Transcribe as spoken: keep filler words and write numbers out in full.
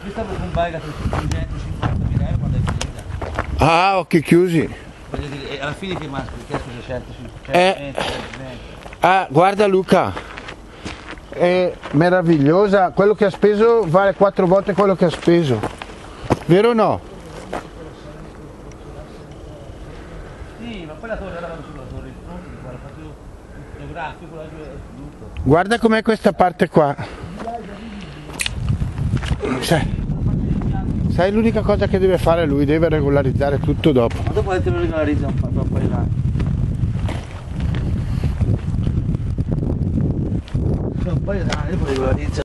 Questa per un bike a trecentocinquantamila euro quando è finita. Ah, occhi chiusi. Voglio dire, alla fine che manca, perché scusa cento, Eh. Ah, guarda Luca, è meravigliosa, quello che ha speso vale quattro volte quello che ha speso, vero o no? Sì, ma poi la torre era sulla torre, il fronte di qua, l'ha fatto fotografico, laggiù è tutto. Guarda com'è questa parte qua. Sai, sai l'unica cosa che deve fare lui, deve regolarizzare tutto dopo. Ma dopo te lo regolarizza un po', un po' di là. Un po' di là, dopo regolarizza.